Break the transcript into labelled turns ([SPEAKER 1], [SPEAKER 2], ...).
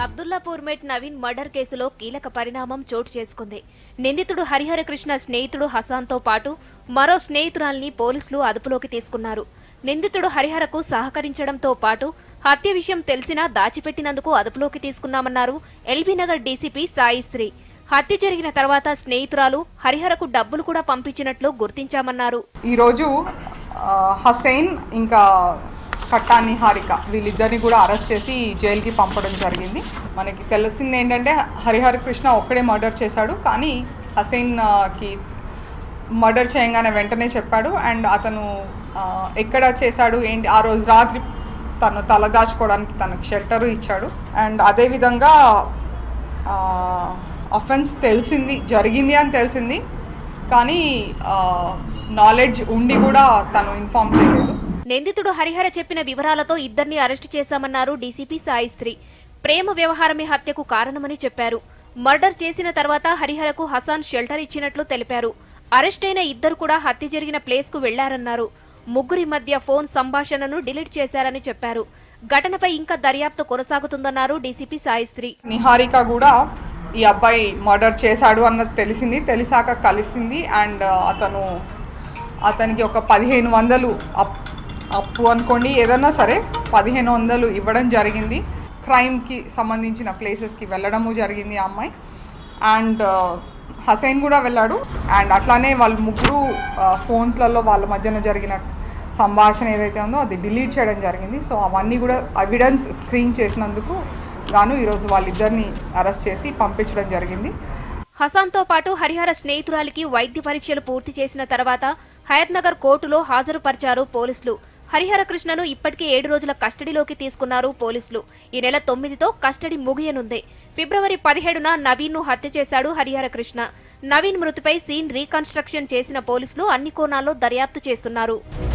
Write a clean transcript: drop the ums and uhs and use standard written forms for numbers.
[SPEAKER 1] Abdullapur mate Naveen murder కేసులో కీలక పరిణామం చోటు చేసుకుంది. నిందితుడు హరిహర కృష్ణ స్నేహితుడు హసాన్తో పాటు మరో స్నేహితురాల్ని పోలీసులు అదుపులోకి తీసుకున్నారు. నిందితుడు హరిహరకు సహకరించడంతో పాటు హత్య విషయం తెలిసినా దాచిపెట్టినందుకు అదుపులోకి తీసుకున్నామన్నారు ఎల్బీనగర్ డీసీపీ సాయిశ్రీ. హత్య జరిగిన తర్వాత స్నేహితురాలు హరిహరకు డబ్బులు కూడా పంపించినట్లు గుర్తించామన్నారు.
[SPEAKER 2] ఈరోజు హసైన్ ఇంకా కట్టాని హారిక వీళ్ళిద్దరిని కూడా అరెస్ట్ చేసి జైలుకి పంపడం జరిగింది. మనకి తెలిసింది ఏంటంటే హరిహర కృష్ణ ఒక్కడే మర్డర్ చేశాడు, కానీ హసైన్కి మర్డర్ చేయగానే వెంటనే చెప్పాడు. అండ్ అతను ఎక్కడ చేశాడు ఏంటి ఆ రోజు రాత్రి తను తలదాచుకోవడానికి తనకు షెల్టర్ ఇచ్చాడు. అండ్ అదేవిధంగా అఫెన్స్ తెలిసింది జరిగింది అని తెలిసింది, కానీ నాలెడ్జ్ ఉండి కూడా తను ఇన్ఫార్మ్ చేయలేదు.
[SPEAKER 1] నిందితుడు హరిహర చెప్పిన వివరాలతో ఇద్దరిని అరెస్టు చేశామన్నారు డీసీపీ సాయిశ్రీ. ప్రేమ వ్యవహారమే హత్యకు కారణమని చెప్పారు. మర్డర్ చేసిన తర్వాత హరిహరకు హసాన్ షెల్టర్ ఇచ్చినట్లు తెలిపారు. అరెస్ట్ అయిన ఇద్దరు కూడా హత్య జరిగిన ప్లేస్ కు వెళ్లారన్నారు. ముగ్గురి మధ్య ఫోన్ సంభాషణను డిలీట్ చేశారని చెప్పారు. ఘటనపై ఇంకా దర్యాప్తు కొనసాగుతుందన్నారు డీసీపీ సాయిశ్రీ.
[SPEAKER 2] నిహారిక కూడా ఈ అబ్బాయి మర్డర్ చేశాడు అన్నది తెలిసింది, తెలిసాక కలిసింది. అండ్ అతనికి ఒక 1500 అప్పు అనుకోండి, ఏదన్నా సరే 1500 ఇవ్వడం జరిగింది. క్రైమ్కి సంబంధించిన ప్లేసెస్కి వెళ్ళడము జరిగింది ఆ అమ్మాయి. అండ్ హసైన్ కూడా వెళ్ళాడు. అండ్ అట్లానే వాళ్ళు ముగ్గురు ఫోన్స్లలో వాళ్ళ మధ్యన జరిగిన సంభాషణ ఏదైతే ఉందో అది డిలీట్ చేయడం జరిగింది. సో అవన్నీ కూడా ఎవిడెన్స్ స్క్రీన్ చేసినందుకు గాను ఈరోజు వాళ్ళిద్దరిని అరెస్ట్ చేసి పంపించడం జరిగింది.
[SPEAKER 1] హసాన్తో పాటు హరిహర స్నేహితురాలికి వైద్య పరీక్షలు పూర్తి చేసిన తర్వాత హయత్నగర్ కోర్టులో హాజరుపరిచారు పోలీసులు. హరిహర కృష్ణను ఇప్పటికే 7 రోజుల కస్టడీలోకి తీసుకున్నారు పోలీసులు. ఈ నెల 9తో కస్టడీ ముగియనుంది. ఫిబ్రవరి 17న నవీన్ ను హత్య చేశాడు హరిహర కృష్ణ. నవీన్ మృతిపై సీన్ రీకన్స్ట్రక్షన్ చేసిన పోలీసులు అన్ని కోణాల్లో దర్యాప్తు చేస్తున్నారు.